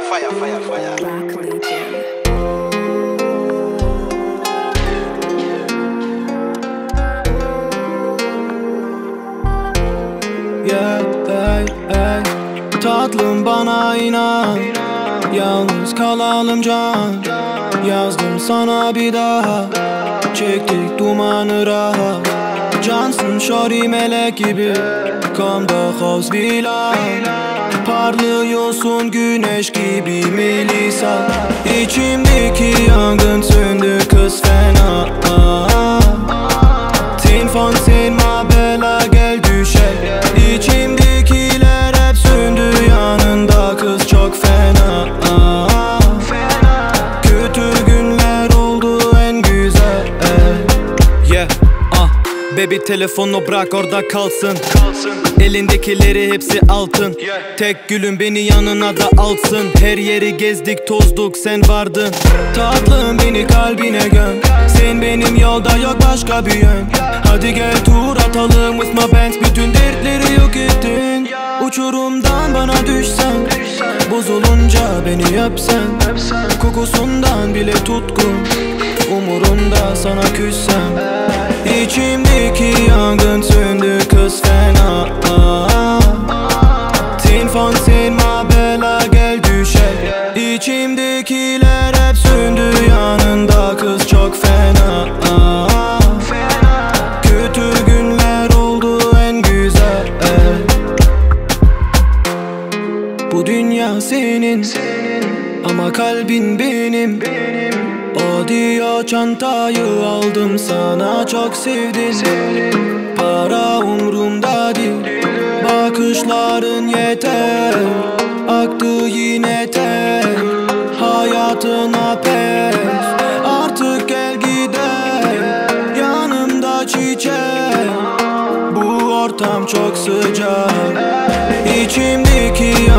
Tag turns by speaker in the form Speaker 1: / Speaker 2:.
Speaker 1: Black Legion.
Speaker 2: Yeah, hey, hey. Tatlım bana inan, yalnız kalalım can. Yazdım sana bir daha, çektik dumanı rahat. Cansın şori melek gibi, kamda havz villa. Parlıyorsun güneş gibi Melisa. İçimdeki yangın söndü kız fena. Tin fon sen ma bela gel düşer. İçimdekiler hep söndü yanında kız çok fena. Kötü günler oldu en güzel. Yeah, baby telefonu bırak orada kalsın. Elindekileri hepsi altın. Tek gülüm beni yanına da alsın. Her yeri gezdik tozduk sen vardın. Tatlım beni kalbine göm. Sen benim yolda yok başka bir yön. Hadi gel tur atalım with my bands. Bütün dertleri yok ettin. Uçurumdan bana düşsen, bozulunca beni öpsen. Kokusundan bile tutkun, umurumda sana küssem. İçimdeki yangın söndü kız fena. Tin fon sen ma bela gel düşer. İçimdekiler hep söndü yanında kız çok fena. Kötü günler oldu en güzel. Bu dünya senin, ama kalbin benim. O diyor çantayı aldım sana çok sevdim. Para umrumda değil, bakışların yeter. Aktı yine tel, hayatına pes. Artık gel gidelim, yanımda çiçek. Bu ortam çok sıcak, İçimdeki